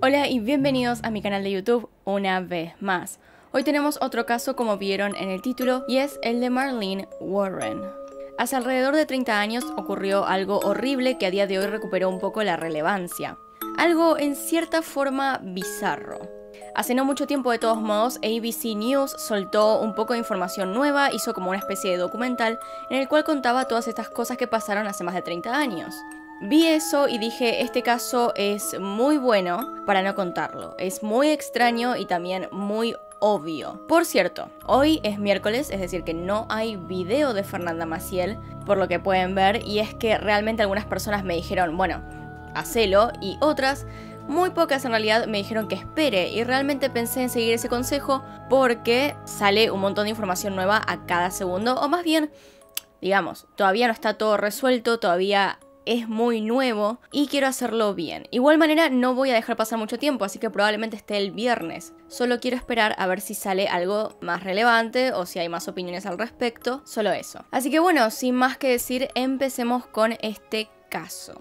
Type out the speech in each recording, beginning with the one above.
Hola y bienvenidos a mi canal de YouTube una vez más. Hoy tenemos otro caso como vieron en el título y es el de Marlene Warren. Hace alrededor de 30 años ocurrió algo horrible que a día de hoy recuperó un poco la relevancia. Algo en cierta forma bizarro. Hace no mucho tiempo, de todos modos, ABC News soltó un poco de información nueva, hizo como una especie de documental en el cual contaba todas estas cosas que pasaron hace más de 30 años. Vi eso y dije, este caso es muy bueno para no contarlo. Es muy extraño y también muy obvio. Por cierto, hoy es miércoles, es decir que no hay video de Fernanda Maciel, por lo que pueden ver, y es que realmente algunas personas me dijeron, bueno, hacelo, y otras, muy pocas en realidad, me dijeron que espere, y realmente pensé en seguir ese consejo porque sale un montón de información nueva a cada segundo, o más bien, digamos, todavía no está todo resuelto, todavía es muy nuevo y quiero hacerlo bien. Igual manera no voy a dejar pasar mucho tiempo, así que probablemente esté el viernes. Solo quiero esperar a ver si sale algo más relevante o si hay más opiniones al respecto, solo eso. Así que bueno, sin más que decir, empecemos con este caso.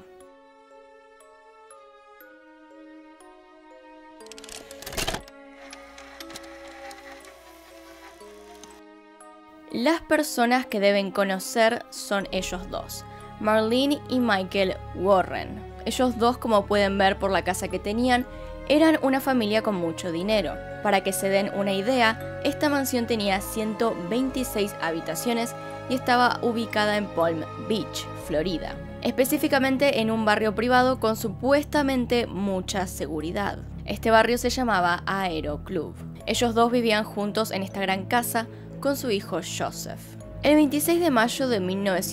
Las personas que deben conocer son ellos dos, Marlene y Michael Warren. Ellos dos, como pueden ver por la casa que tenían, eran una familia con mucho dinero. Para que se den una idea, esta mansión tenía 126 habitaciones y estaba ubicada en Palm Beach, Florida. Específicamente en un barrio privado con supuestamente mucha seguridad. Este barrio se llamaba Aero Club. Ellos dos vivían juntos en esta gran casa con su hijo Joseph. El 26 de mayo de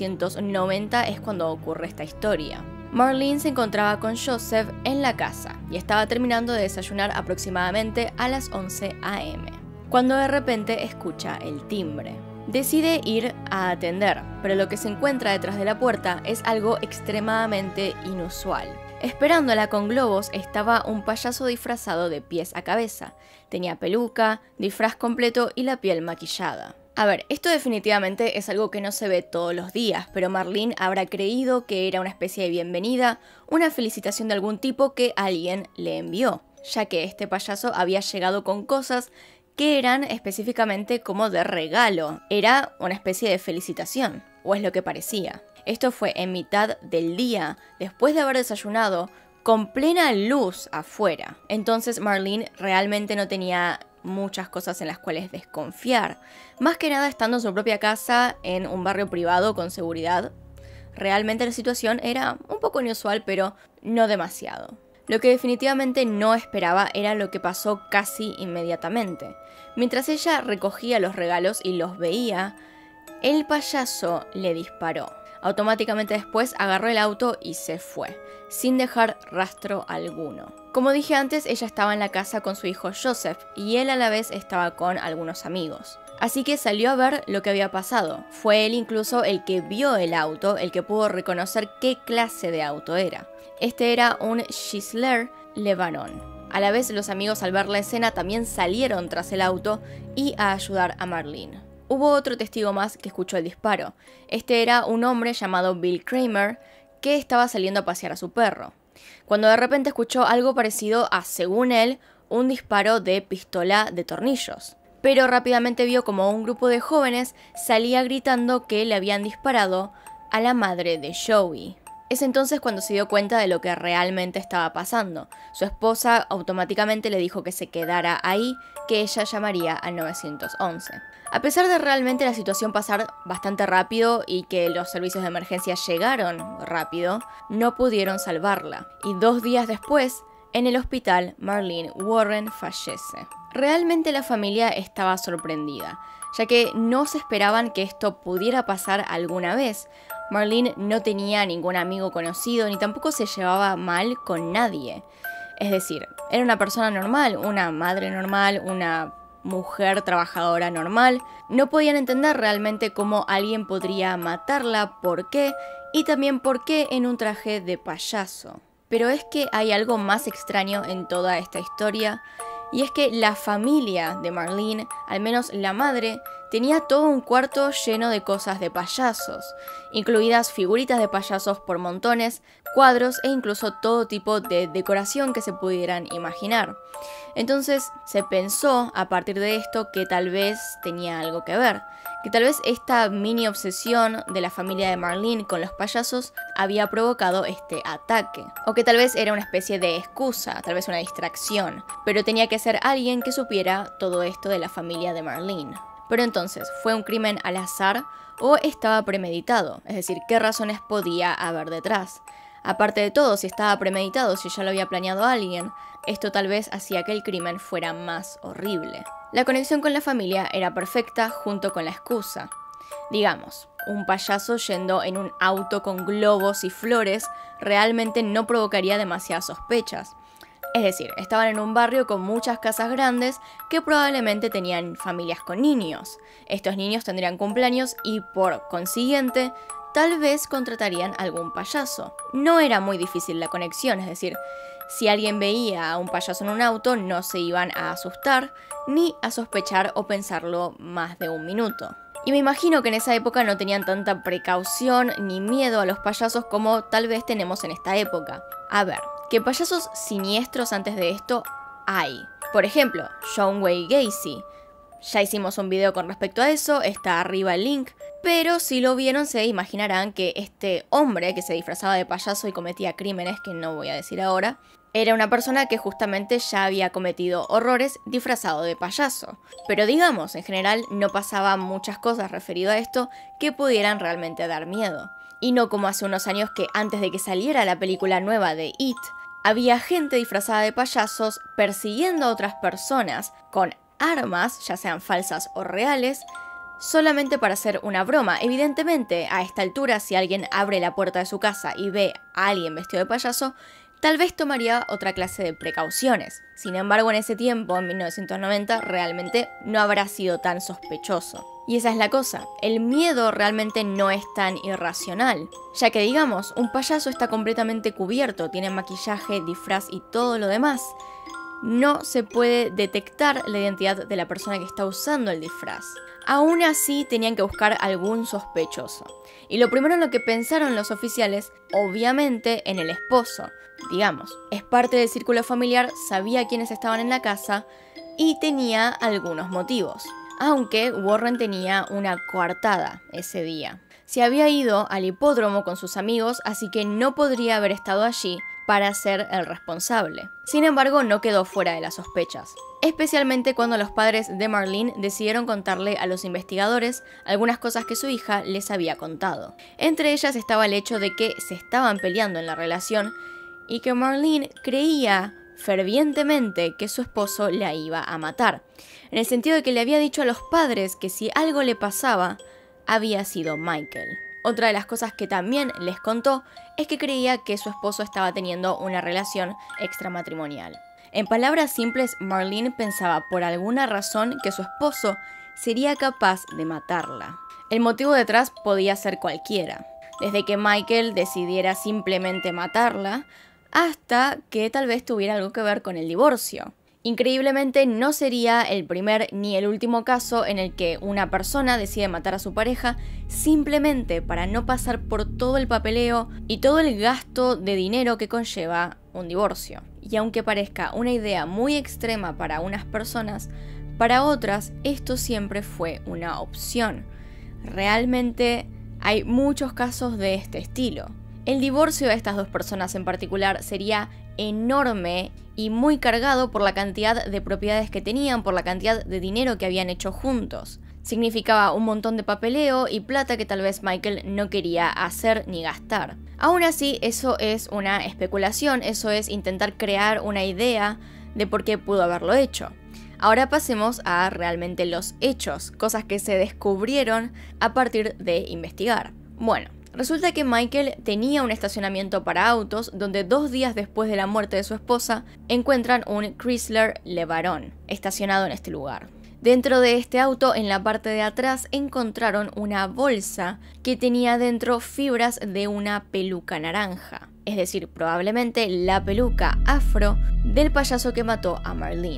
1990 es cuando ocurre esta historia. Marlene se encontraba con Joseph en la casa y estaba terminando de desayunar aproximadamente a las 11 a.m. cuando de repente escucha el timbre. Decide ir a atender, pero lo que se encuentra detrás de la puerta es algo extremadamente inusual. Esperándola con globos estaba un payaso disfrazado de pies a cabeza. Tenía peluca, disfraz completo y la piel maquillada. A ver, esto definitivamente es algo que no se ve todos los días, pero Marlene habrá creído que era una especie de bienvenida, una felicitación de algún tipo que alguien le envió, ya que este payaso había llegado con cosas que eran específicamente como de regalo. Era una especie de felicitación, o es lo que parecía. Esto fue en mitad del día, después de haber desayunado, con plena luz afuera. Entonces Marlene realmente no tenía muchas cosas en las cuales desconfiar. Más que nada estando en su propia casa, en un barrio privado con seguridad. Realmente la situación era un poco inusual, pero no demasiado. Lo que definitivamente no esperaba era lo que pasó casi inmediatamente. Mientras ella recogía los regalos y los veía, el payaso le disparó. Automáticamente después agarró el auto y se fue, sin dejar rastro alguno. Como dije antes, ella estaba en la casa con su hijo Joseph y él a la vez estaba con algunos amigos. Así que salió a ver lo que había pasado. Fue él incluso el que vio el auto, el que pudo reconocer qué clase de auto era. Este era un Chrysler LeBaron. A la vez, los amigos al ver la escena también salieron tras el auto y a ayudar a Marlene. Hubo otro testigo más que escuchó el disparo. Este era un hombre llamado Bill Kramer que estaba saliendo a pasear a su perro, cuando de repente escuchó algo parecido a, según él, un disparo de pistola de tornillos. Pero rápidamente vio como un grupo de jóvenes salía gritando que le habían disparado a la madre de Joey. Es entonces cuando se dio cuenta de lo que realmente estaba pasando. Su esposa automáticamente le dijo que se quedara ahí, que ella llamaría al 911. A pesar de realmente la situación pasar bastante rápido y que los servicios de emergencia llegaron rápido, no pudieron salvarla. Y 2 días después, en el hospital, Marlene Warren fallece. Realmente la familia estaba sorprendida, ya que no se esperaban que esto pudiera pasar alguna vez. Marlene no tenía ningún amigo conocido ni tampoco se llevaba mal con nadie. Es decir, era una persona normal, una madre normal, una mujer trabajadora normal. No podían entender realmente cómo alguien podría matarla, por qué, y también por qué en un traje de payaso. Pero es que hay algo más extraño en toda esta historia, y es que la familia de Marlene, al menos la madre, tenía todo un cuarto lleno de cosas de payasos, incluidas figuritas de payasos por montones, cuadros e incluso todo tipo de decoración que se pudieran imaginar. Entonces se pensó a partir de esto que tal vez tenía algo que ver, que tal vez esta mini obsesión de la familia de Marlene con los payasos había provocado este ataque, o que tal vez era una especie de excusa, tal vez una distracción, pero tenía que ser alguien que supiera todo esto de la familia de Marlene. Pero entonces, ¿fue un crimen al azar o estaba premeditado? Es decir, ¿qué razones podía haber detrás? Aparte de todo, si estaba premeditado, si ya lo había planeado alguien, esto tal vez hacía que el crimen fuera más horrible. La conexión con la familia era perfecta junto con la excusa. Digamos, un payaso yendo en un auto con globos y flores realmente no provocaría demasiadas sospechas. Es decir, estaban en un barrio con muchas casas grandes que probablemente tenían familias con niños. Estos niños tendrían cumpleaños y por consiguiente, tal vez contratarían algún payaso. No era muy difícil la conexión, es decir, si alguien veía a un payaso en un auto no se iban a asustar ni a sospechar o pensarlo más de un minuto. Y me imagino que en esa época no tenían tanta precaución ni miedo a los payasos como tal vez tenemos en esta época. A ver, ¿qué payasos siniestros antes de esto hay? Por ejemplo, John Wayne Gacy. Ya hicimos un video con respecto a eso, está arriba el link. Pero si lo vieron se imaginarán que este hombre que se disfrazaba de payaso y cometía crímenes que no voy a decir ahora, era una persona que justamente ya había cometido horrores disfrazado de payaso. Pero digamos, en general no pasaban muchas cosas referido a esto que pudieran realmente dar miedo. Y no como hace unos años que antes de que saliera la película nueva de It, había gente disfrazada de payasos persiguiendo a otras personas con armas, ya sean falsas o reales, solamente para hacer una broma. Evidentemente, a esta altura, si alguien abre la puerta de su casa y ve a alguien vestido de payaso, tal vez tomaría otra clase de precauciones. Sin embargo, en ese tiempo, en 1990, realmente no habrá sido tan sospechoso. Y esa es la cosa, el miedo realmente no es tan irracional, ya que digamos, un payaso está completamente cubierto, tiene maquillaje, disfraz y todo lo demás. No se puede detectar la identidad de la persona que está usando el disfraz. Aún así, tenían que buscar algún sospechoso. Y lo primero en lo que pensaron los oficiales, obviamente, en el esposo. Digamos, es parte del círculo familiar, sabía quiénes estaban en la casa y tenía algunos motivos. Aunque Warren tenía una coartada ese día. Se había ido al hipódromo con sus amigos, así que no podría haber estado allí para ser el responsable. Sin embargo, no quedó fuera de las sospechas, especialmente cuando los padres de Marlene decidieron contarle a los investigadores algunas cosas que su hija les había contado. Entre ellas estaba el hecho de que se estaban peleando en la relación y que Marlene creía fervientemente que su esposo la iba a matar, en el sentido de que le había dicho a los padres que si algo le pasaba, había sido Michael. Otra de las cosas que también les contó es que creía que su esposo estaba teniendo una relación extramatrimonial. En palabras simples, Marlene pensaba por alguna razón que su esposo sería capaz de matarla. El motivo detrás podía ser cualquiera, desde que Michael decidiera simplemente matarla, hasta que tal vez tuviera algo que ver con el divorcio. Increíblemente, no sería el primer ni el último caso en el que una persona decide matar a su pareja simplemente para no pasar por todo el papeleo y todo el gasto de dinero que conlleva un divorcio. Y aunque parezca una idea muy extrema para unas personas, para otras esto siempre fue una opción. Realmente hay muchos casos de este estilo. El divorcio de estas dos personas en particular sería enorme y muy cargado por la cantidad de propiedades que tenían, por la cantidad de dinero que habían hecho juntos. Significaba un montón de papeleo y plata que tal vez Michael no quería hacer ni gastar. Aún así, eso es una especulación, eso es intentar crear una idea de por qué pudo haberlo hecho. Ahora pasemos a realmente los hechos, cosas que se descubrieron a partir de investigar. Bueno, resulta que Michael tenía un estacionamiento para autos donde 2 días después de la muerte de su esposa encuentran un Chrysler LeBaron estacionado en este lugar. Dentro de este auto, en la parte de atrás, encontraron una bolsa que tenía dentro fibras de una peluca naranja. Es decir, probablemente la peluca afro del payaso que mató a Marlene.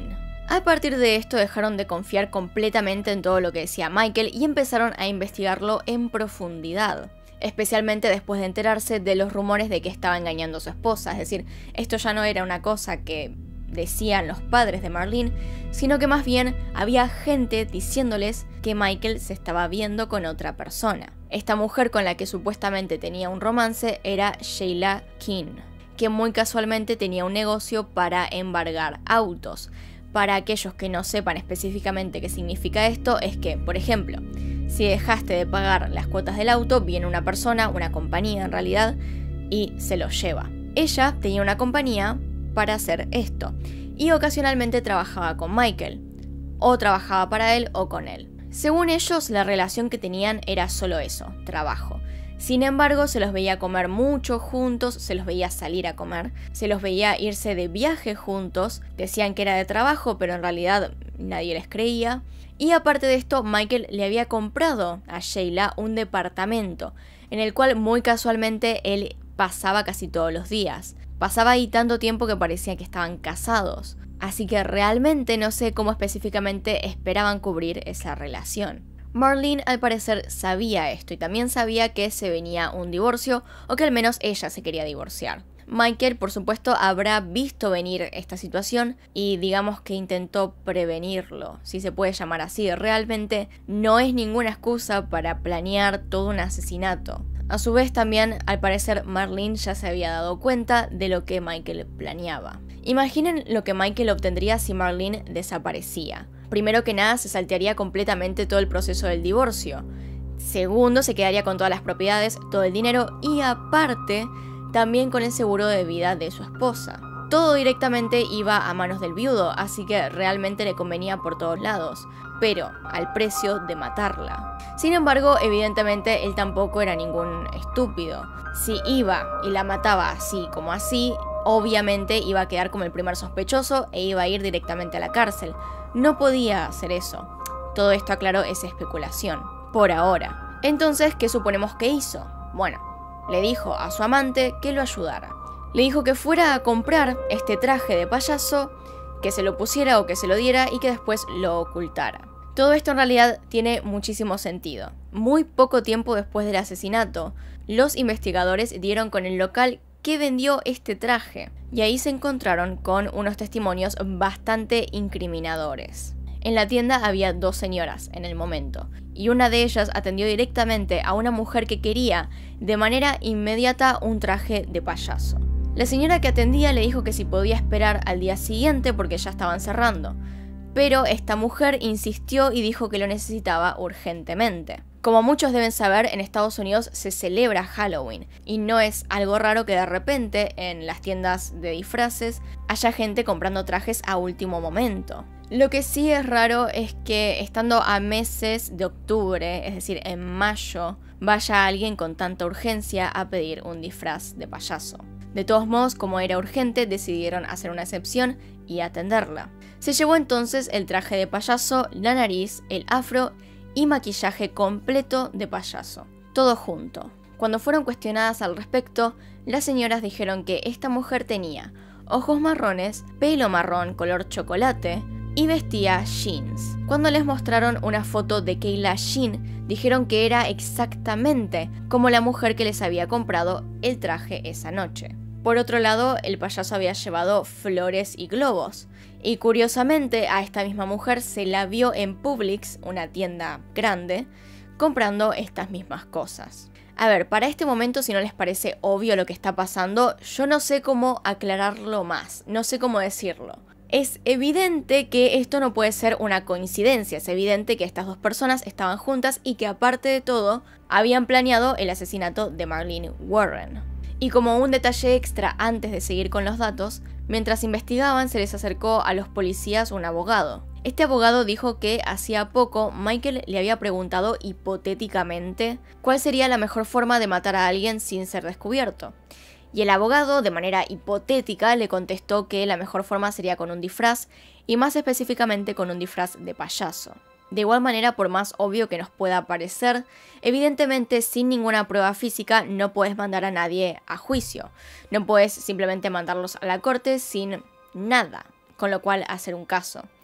A partir de esto dejaron de confiar completamente en todo lo que decía Michael y empezaron a investigarlo en profundidad, especialmente después de enterarse de los rumores de que estaba engañando a su esposa. Es decir, esto ya no era una cosa que decían los padres de Marlene, sino que más bien había gente diciéndoles que Michael se estaba viendo con otra persona. Esta mujer con la que supuestamente tenía un romance era Sheila King, que muy casualmente tenía un negocio para embargar autos. Para aquellos que no sepan específicamente qué significa esto, es que, por ejemplo, si dejaste de pagar las cuotas del auto, viene una persona, una compañía en realidad, y se lo lleva. Ella tenía una compañía para hacer esto, y ocasionalmente trabajaba con Michael, o trabajaba para él o con él. Según ellos, la relación que tenían era solo eso, trabajo. Sin embargo, se los veía comer mucho juntos, se los veía salir a comer, se los veía irse de viaje juntos, decían que era de trabajo, pero en realidad nadie les creía. Y aparte de esto, Michael le había comprado a Sheila un departamento, en el cual muy casualmente él pasaba casi todos los días. Pasaba ahí tanto tiempo que parecía que estaban casados. Así que realmente no sé cómo específicamente esperaban cubrir esa relación. Marlene al parecer sabía esto y también sabía que se venía un divorcio o que al menos ella se quería divorciar. Michael, por supuesto, habrá visto venir esta situación y digamos que intentó prevenirlo, si se puede llamar así. Realmente no es ninguna excusa para planear todo un asesinato. A su vez también, al parecer, Marlene ya se había dado cuenta de lo que Michael planeaba. Imaginen lo que Michael obtendría si Marlene desaparecía. Primero que nada, se saltearía completamente todo el proceso del divorcio. Segundo, se quedaría con todas las propiedades, todo el dinero y aparte, también con el seguro de vida de su esposa. Todo directamente iba a manos del viudo, así que realmente le convenía por todos lados, pero al precio de matarla. Sin embargo, evidentemente él tampoco era ningún estúpido. Si iba y la mataba así como así, obviamente iba a quedar como el primer sospechoso e iba a ir directamente a la cárcel. No podía hacer eso. Todo esto, aclaro, es especulación, por ahora. Entonces, ¿qué suponemos que hizo? Bueno, le dijo a su amante que lo ayudara. Le dijo que fuera a comprar este traje de payaso, que se lo pusiera o que se lo diera y que después lo ocultara. Todo esto en realidad tiene muchísimo sentido. Muy poco tiempo después del asesinato, los investigadores dieron con el local que vendió este traje y ahí se encontraron con unos testimonios bastante incriminadores. En la tienda había dos señoras en el momento y una de ellas atendió directamente a una mujer que quería de manera inmediata un traje de payaso. La señora que atendía le dijo que si podía esperar al día siguiente porque ya estaban cerrando, pero esta mujer insistió y dijo que lo necesitaba urgentemente. Como muchos deben saber, en Estados Unidos se celebra Halloween y no es algo raro que de repente en las tiendas de disfraces haya gente comprando trajes a último momento. Lo que sí es raro es que estando a meses de octubre, es decir, en mayo, vaya alguien con tanta urgencia a pedir un disfraz de payaso. De todos modos, como era urgente, decidieron hacer una excepción y atenderla. Se llevó entonces el traje de payaso, la nariz, el afro y maquillaje completo de payaso, todo junto. Cuando fueron cuestionadas al respecto, las señoras dijeron que esta mujer tenía ojos marrones, pelo marrón color chocolate y vestía jeans. Cuando les mostraron una foto de Kayla Jean, dijeron que era exactamente como la mujer que les había comprado el traje esa noche. Por otro lado, el payaso había llevado flores y globos. Y curiosamente, a esta misma mujer se la vio en Publix, una tienda grande, comprando estas mismas cosas. A ver, para este momento, si no les parece obvio lo que está pasando, yo no sé cómo aclararlo más, no sé cómo decirlo. Es evidente que esto no puede ser una coincidencia, es evidente que estas dos personas estaban juntas y que aparte de todo, habían planeado el asesinato de Marlene Warren. Y como un detalle extra antes de seguir con los datos, mientras investigaban se les acercó a los policías un abogado. Este abogado dijo que hacía poco Michael le había preguntado hipotéticamente cuál sería la mejor forma de matar a alguien sin ser descubierto. Y el abogado, de manera hipotética, le contestó que la mejor forma sería con un disfraz, y más específicamente con un disfraz de payaso. De igual manera, por más obvio que nos pueda parecer, evidentemente sin ninguna prueba física no puedes mandar a nadie a juicio. No puedes simplemente mandarlos a la corte sin nada, con lo cual hacer un caso.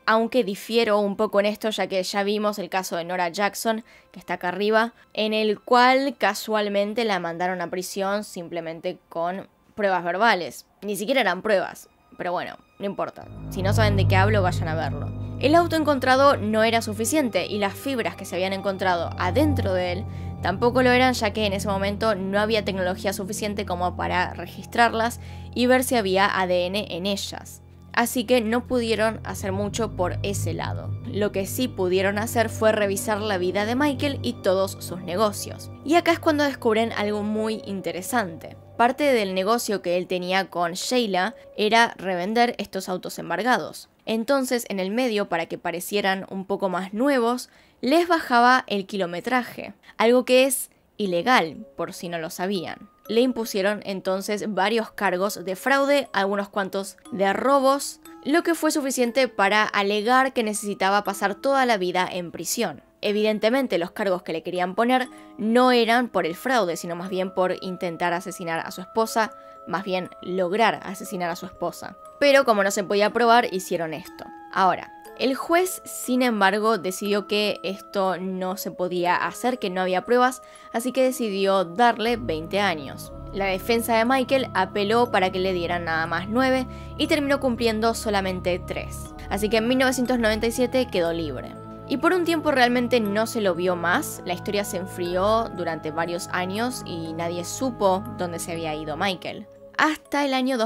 aunque difiero un poco en esto, ya que ya vimos el caso de Nora Jackson, que está acá arriba, en el cual casualmente la mandaron a prisión simplemente con pruebas verbales. Ni siquiera eran pruebas, pero bueno, no importa. Si no saben de qué hablo, vayan a verlo. El auto encontrado no era suficiente y las fibras que se habían encontrado adentro de él tampoco lo eran, ya que en ese momento no había tecnología suficiente como para registrarlas y ver si había ADN en ellas. Así que no pudieron hacer mucho por ese lado. Lo que sí pudieron hacer fue revisar la vida de Michael y todos sus negocios. Y acá es cuando descubren algo muy interesante. Parte del negocio que él tenía con Sheila era revender estos autos embargados. Entonces, en el medio, para que parecieran un poco más nuevos, les bajaba el kilometraje, algo que es ilegal, por si no lo sabían. Le impusieron entonces varios cargos de fraude, algunos cuantos de robos, lo que fue suficiente para alegar que necesitaba pasar toda la vida en prisión. Evidentemente los cargos que le querían poner no eran por el fraude, sino más bien por intentar asesinar a su esposa, más bien lograr asesinar a su esposa. Pero como no se podía probar, hicieron esto. Ahora, el juez, sin embargo, decidió que esto no se podía hacer, que no había pruebas, así que decidió darle 20 años. La defensa de Michael apeló para que le dieran nada más 9 y terminó cumpliendo solamente 3. Así que en 1997 quedó libre. Y por un tiempo realmente no se lo vio más, la historia se enfrió durante varios años y nadie supo dónde se había ido Michael. Hasta el año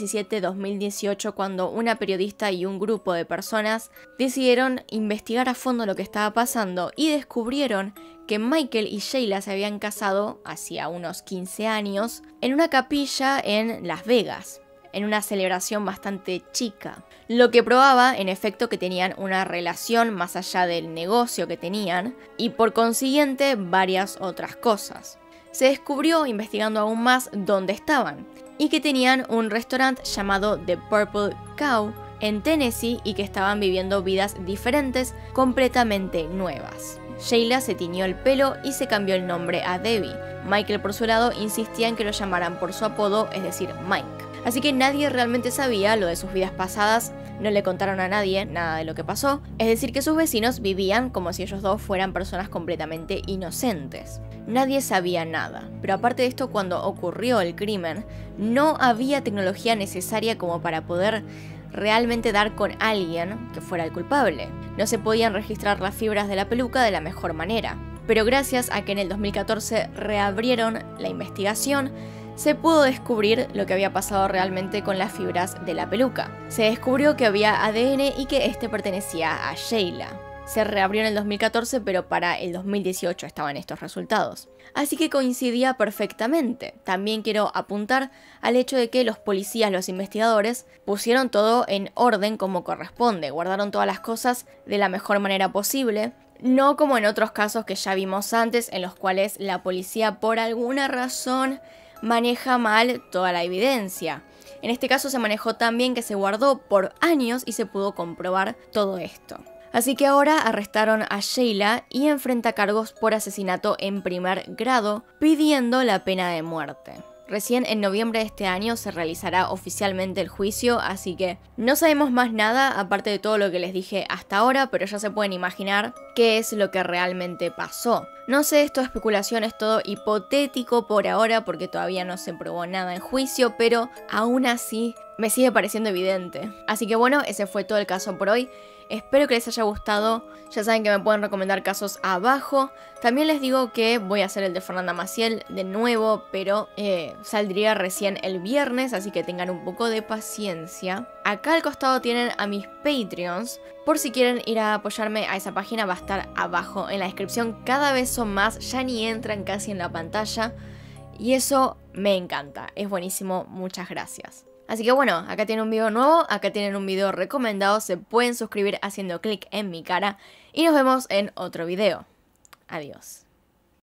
2017-2018, cuando una periodista y un grupo de personas decidieron investigar a fondo lo que estaba pasando y descubrieron que Michael y Sheila se habían casado hacía unos 15 años en una capilla en Las Vegas, en una celebración bastante chica, lo que probaba en efecto que tenían una relación más allá del negocio que tenían y por consiguiente varias otras cosas. Se descubrió investigando aún más dónde estaban y que tenían un restaurante llamado The Purple Cow en Tennessee y que estaban viviendo vidas diferentes, completamente nuevas. Sheila se tiñó el pelo y se cambió el nombre a Debbie. Michael, por su lado, insistía en que lo llamaran por su apodo, es decir, Mike. Así que nadie realmente sabía lo de sus vidas pasadas, no le contaron a nadie nada de lo que pasó, es decir que sus vecinos vivían como si ellos dos fueran personas completamente inocentes. Nadie sabía nada, pero aparte de esto, cuando ocurrió el crimen, no había tecnología necesaria como para poder realmente dar con alguien que fuera el culpable. No se podían registrar las fibras de la peluca de la mejor manera. Pero gracias a que en el 2014 reabrieron la investigación, se pudo descubrir lo que había pasado realmente con las fibras de la peluca. Se descubrió que había ADN y que este pertenecía a Sheila. Se reabrió en el 2014, pero para el 2018 estaban estos resultados. Así que coincidía perfectamente. También quiero apuntar al hecho de que los policías, los investigadores, pusieron todo en orden como corresponde, guardaron todas las cosas de la mejor manera posible. No como en otros casos que ya vimos antes, en los cuales la policía por alguna razón maneja mal toda la evidencia. En este caso se manejó tan bien que se guardó por años y se pudo comprobar todo esto. Así que ahora arrestaron a Sheila y enfrenta cargos por asesinato en primer grado, pidiendo la pena de muerte. Recién en noviembre de este año se realizará oficialmente el juicio, así que no sabemos más nada aparte de todo lo que les dije hasta ahora, pero ya se pueden imaginar qué es lo que realmente pasó. No sé, esto es especulación, es todo hipotético por ahora porque todavía no se probó nada en juicio, pero aún así me sigue pareciendo evidente. Así que bueno, ese fue todo el caso por hoy. Espero que les haya gustado, ya saben que me pueden recomendar casos abajo. También les digo que voy a hacer el de Fernanda Maciel de nuevo, pero saldría recién el viernes, así que tengan un poco de paciencia. Acá al costado tienen a mis Patreons, por si quieren ir a apoyarme a esa página, va a estar abajo en la descripción. Cada vez son más, ya ni entran casi en la pantalla y eso me encanta, es buenísimo, muchas gracias. Así que bueno, acá tienen un video nuevo, acá tienen un video recomendado, se pueden suscribir haciendo clic en mi cara y nos vemos en otro video. Adiós.